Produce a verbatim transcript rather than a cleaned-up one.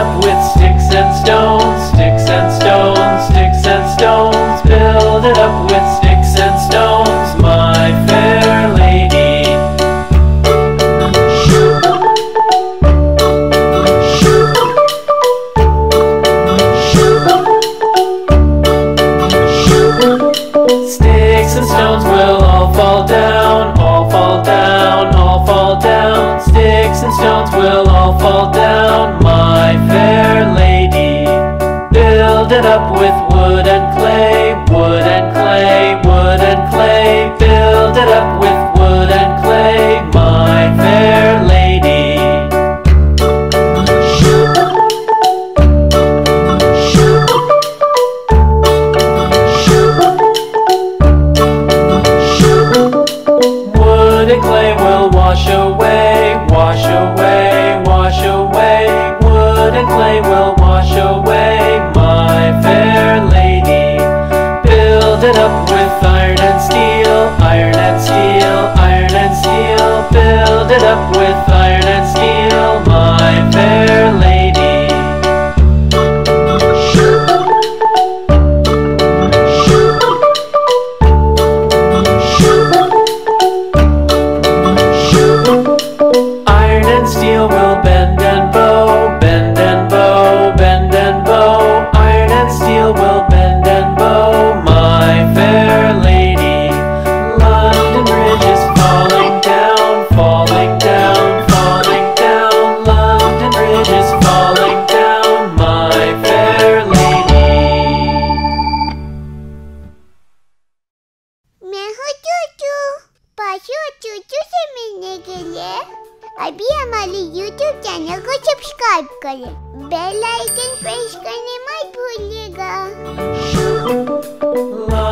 up with sticks and stones, sticks and stones, sticks and stones. Build it up with sticks and stones, my fair lady. Sticks and stones will all fall down, all fall down, all fall down. Sticks and stones will all fall down, my fair lady. Build it up with wood and clay, wood and clay, wood and clay. Build it up with wood and clay, my fair lady. Wood and clay will wash away, wash away, wash away. Wood and clay will wash away, my fair lady. Build it up with iron and steel, iron and steel, iron and steel. Build it up with iron and steel, my fair lady. Iron and steel will bend and bow, bend and bow, bend and bow. Iron and steel will bend and bow, my fair lady. London Bridge is falling down, falling down, falling down. London Bridge is falling down, my fair lady. मैं हूँ चूचू, पशु चूचू से मिलने के लिए अभी हमारे YouTube channel को सब्सक्राइब करें, बेल आइकन प्रेस करने मत भूलिएगा।